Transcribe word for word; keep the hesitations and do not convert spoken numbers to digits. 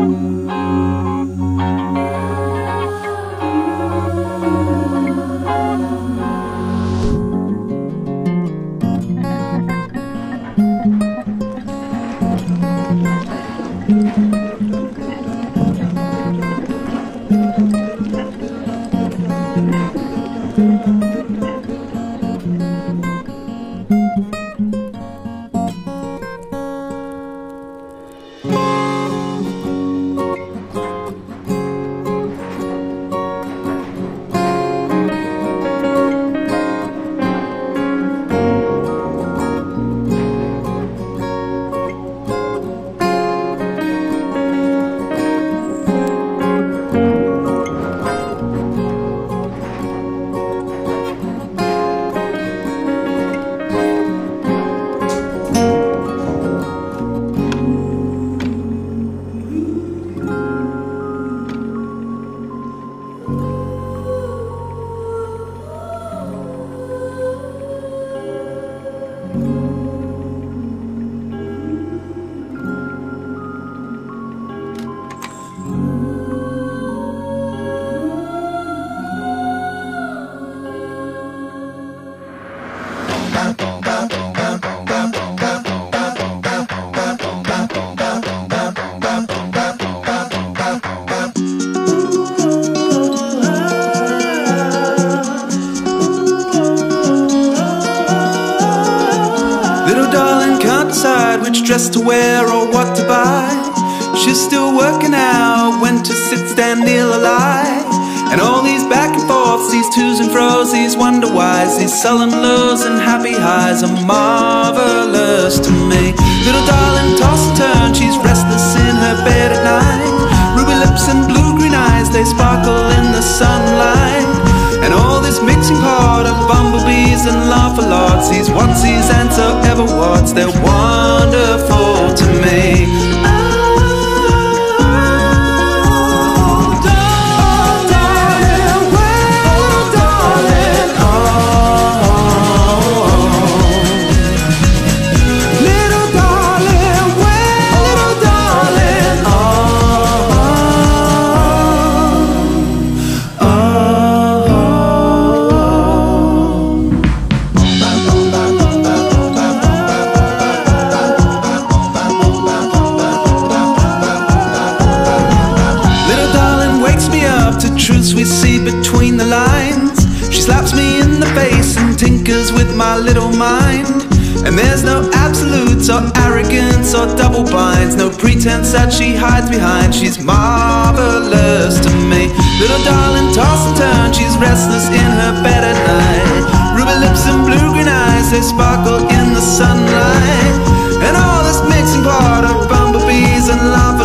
Which dress to wear or what to buy. She's still working out when to sit, stand, kneel, or lie. And all these back and forths, these twos and fros, these wonder whys, these sullen lows and happy highs are marvelous to me. Little darling, toss and turn, she's restless in her bed at night. Ruby lips and blue-green eyes, they sparkle in the sunlight. And all this mixing pot of bumblebees and laugh-a-lots, these onesies and so ever whats, they're wonderful to me. We see between the lines. She slaps me in the face and tinkers with my little mind. And there's no absolutes or arrogance or double binds, no pretense that she hides behind. She's marvelous to me. Little darling, toss and turn, she's restless in her bed at night. Ruby lips and blue-green eyes, they sparkle in the sunlight. And all this mixing pot of bumblebees and love